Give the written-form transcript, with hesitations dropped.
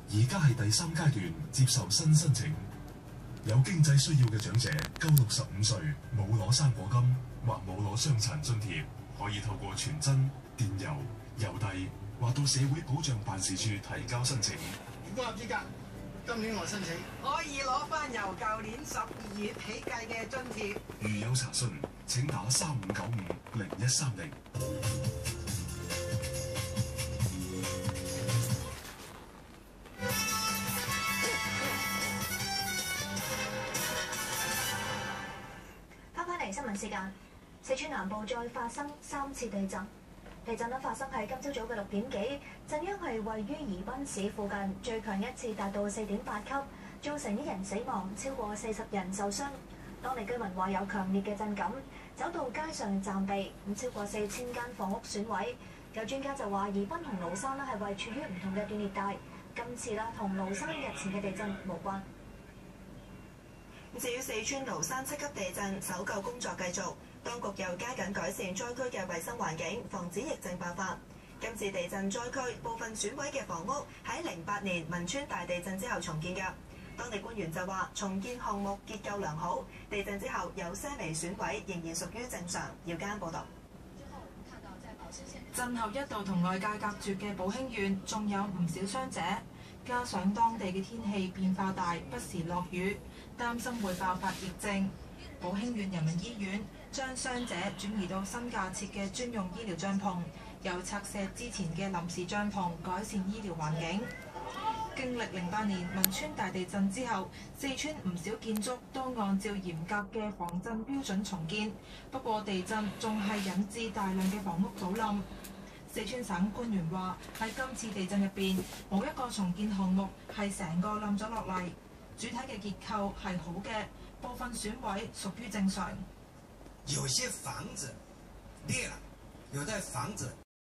而家係第3階段接受新申請，有經濟需要嘅長者夠65歲冇攞生果金或冇攞傷殘津貼，可以透過傳真、電郵、郵遞或到社會保障辦事處提交申請。 如果合資格，今年我申請可以攞翻由舊年12月起計嘅津貼。 如有查詢，請打35950130。 翻嚟新聞時間，四川南部再發生3次地震。地震發生喺今朝早嘅6點幾，震央係位於宜賓市附近，最強一次達到4.8級，造成1人死亡，超過40人受傷。當地居民話有強烈嘅震感，走到街上暫避，超過4000間房屋損毀。有專家就話宜賓同蘆山係位處於唔同嘅斷裂帶，今次同蘆山日前嘅地震無關。 至於四川蘆山7級地震，搜救工作繼續，當局又加緊改善災區嘅衛生環境，防止疫症爆發。今次地震災區部分損毀嘅房屋喺08年汶川大地震之後重建㗎。當地官員就話，重建項目結構良好，地震之後有些微損毀，仍然屬於正常。姚嘉報導。 震後一度同外界隔絕嘅寶興縣，仲有唔少傷者。加上當地嘅天氣變化大，不時落雨，擔心會爆發疫症。寶興縣人民醫院將傷者轉移到新架設嘅專用醫療帳篷，又拆卸之前嘅臨時帳篷，改善醫療環境。經歷08年汶川大地震之後，四川唔少建築都按照嚴格嘅防震標準重建，不過地震仲係引致大量嘅房屋倒冧。四川省官員話：喺今次地震入邊，冇一個重建項目係成個冧咗落嚟，主體嘅結構係好嘅，部分損毀屬於正常。 有些房子裂了，有的房子